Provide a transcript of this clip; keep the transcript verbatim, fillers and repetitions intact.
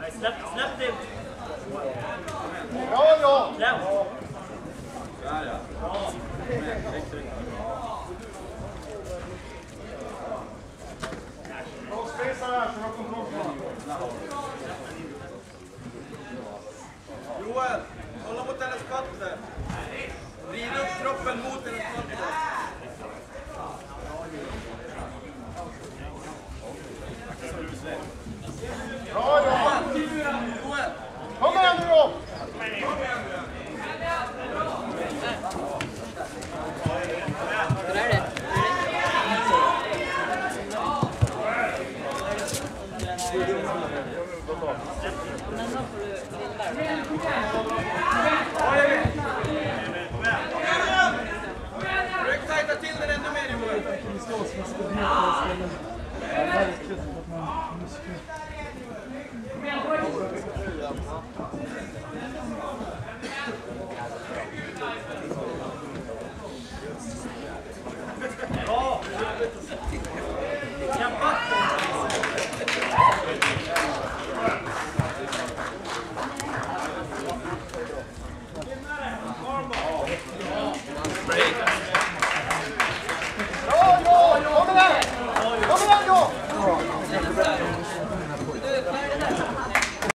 Släpp, släpp det! Ja, ja! Släpp! Ja, ja. Bra! Bra spetsar här så har kontroll på. Joel, kolla mot hennes fötter. Vrid upp kroppen mot hennes fötter. Ja, ja! Joel! Kom igen nu då! Hur är det? Men då får du Försök tajta till den ännu mer, Joel. Det slås med skador.